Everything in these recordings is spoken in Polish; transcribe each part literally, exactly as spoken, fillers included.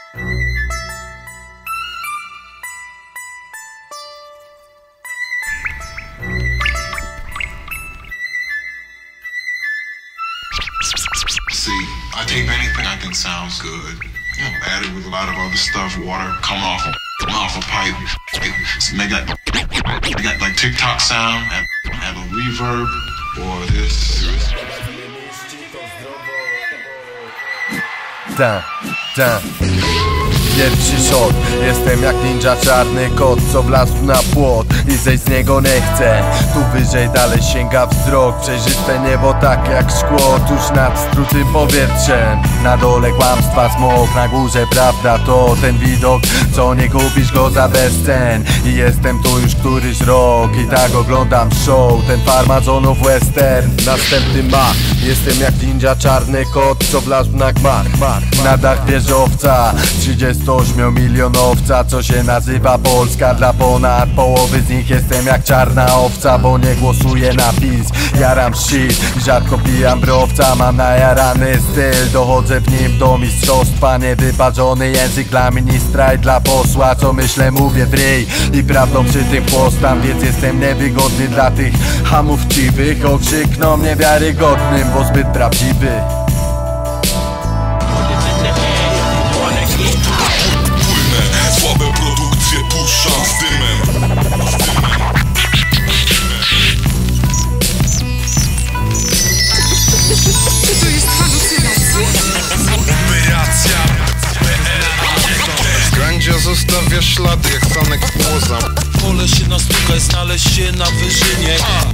See, I take anything I think sounds good, you know, add it with a lot of other stuff, water coming off a, off a pipe, make that, make that like TikTok sound, add, add a reverb, or this. Da, da. Pierwszy shot. Jestem jak ninja czarny kot, co wlazł na płot i zejść z niego nie chce. Tu wyżej dalej sięga wzrok, przejrzyste niebo tak jak szkło, tuż nad strutym powietrzem. Na dole kłamstwa smok, na górze prawda, to ten widok, co nie kupisz go za bezcen. I jestem tu już któryś rok i tak oglądam show, ten farmazonów western. Następny mach. Jestem jak ninja czarny kot, co wlazł na gmach. Na dach wieżowca trzydziestoośmiomilionowca, co się nazywa Polska. Dla ponad połowy z nich jestem jak czarna owca, bo nie głosuję na PiS. Jaram shit i rzadko pijam browca. Mam najarany styl, dochodzę w nim do mistrzostwa. Niewyparzony język dla ministra i dla posła, co myślę mówię w ryj i prawdą przy tym chłostam. Więc jestem niewygodny dla tych hamów chciwych. Okrzykną mnie wiarygodnym, bo zbyt prawdziwy. Słabe produkcje puszczam z dymem. To jest halucynacja. Operacja Gandzia zostawia ślady jak Sanek Płoza. Wolę się nastukać, znaleźć się na wyżynie.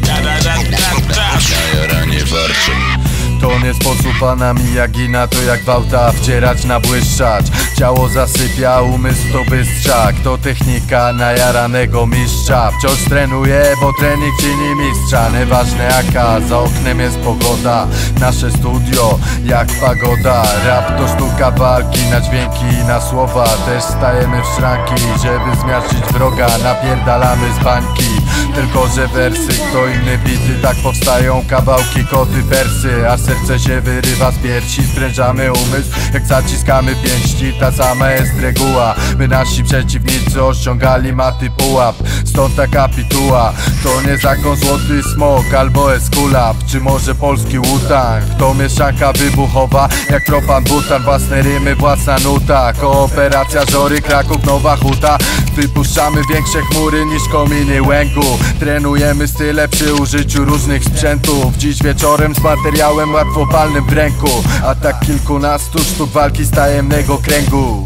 Najaranie warczy. To nie sposób pana Miyagina, to jak wałta wcierać, nabłyszczać. Ciało zasypia, umysł to bystrzak. To technika najaranego mistrza. Wciąż trenuję, bo trening czyni mistrza. Nieważne jaka, za oknem jest pogoda. Nasze studio jak pagoda. Rap to sztuka walki na dźwięki i na słowa. Też stajemy w szranki, żeby zmiażdżyć wroga. Napierdalamy z bańki, tylko że wersy kto inny bity. Tak powstają kawałki, koty, wersy. A serce się wyrywa z piersi, sprężamy umysł jak zaciskamy pięści. Ta sama jest reguła, my nasi przeciwnicy osiągali maty pułap. Stąd ta kapituła, to nie zakon złoty smok albo eskulap, czy może polski Wu-Tang. To mieszanka wybuchowa jak propan butan, własne rymy, własna nuta. Kooperacja Żory, Kraków, Nowa Huta. Wypuszczamy większe chmury niż kominy łęgu. Trenujemy style przy użyciu różnych sprzętów. Dziś wieczorem z materiałem łatwopalnym w ręku. Atak kilkunastu sztuk walki z tajemnego kręgu.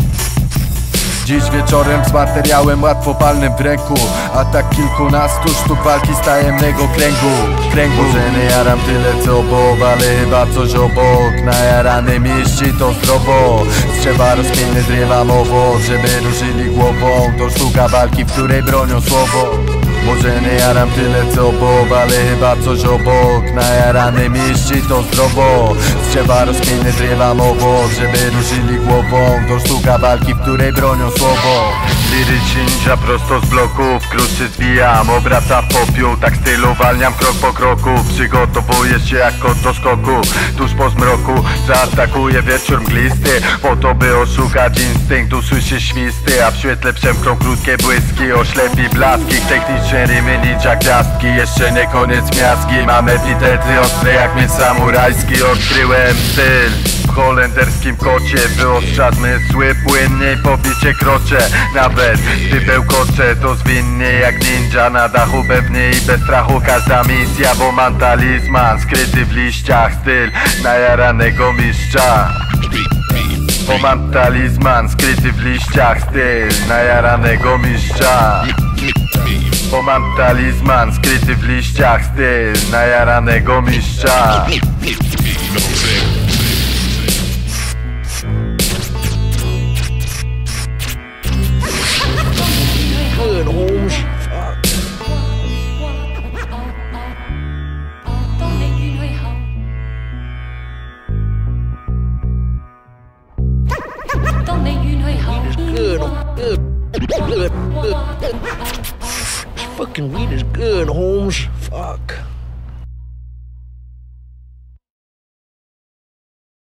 Dziś wieczorem z materiałem łatwopalnym w ręku. Atak kilkunastu sztuk walki z tajemnego kręgu. Kręgu. Może nie jaram tyle co Bob, ale chyba coś obok. Najarany mieści to zdrowo. Z drzewa rozpięty zrywam owoc, żeby ruszyli głową. To sztuka walki, w której bronią słowo. Może nie jaram tyle co Bob, ale chyba coś obok. Najarany mieści to zdrowo. Z drzewa rozpięty zrywam owoc, żeby ruszyli głową. To sztuka walki, w której bronią słowo. Liryczny ninja prosto z bloków, kruszy zbijam, obraca w popiół. Tak stylu walniam krok po kroku. Przygotowuję się jak kot do skoku. Tuż po zmroku zaatakuje wieczór mglisty, po to by oszukać instynkt. Usłyszy świsty, a w świetle przemkną krótkie błyski. Oślepi blaski, techniczne rymy ninja gwiazdki. Jeszcze nie koniec miazgi, mam epitety ostre jak miecz samurajski. Odkryłem styl w holenderskim kocie. Wyostrza zmysły płynniej, pobicie krocze. Nawet gdy bełkocze, to zwinnie jak ninja. Na dachu pewnie i bez strachu każda misja, bo mam talizman skryty w liściach. Styl najaranego mistrza. Bo mam talizman skryty w liściach. Styl najaranego mistrza. Bo mam talizman skryty w liściach. Styl najaranego mistrza. Good, Holmes. Fuck. Good, good, good, good. This fucking weed is good, Holmes. Fuck.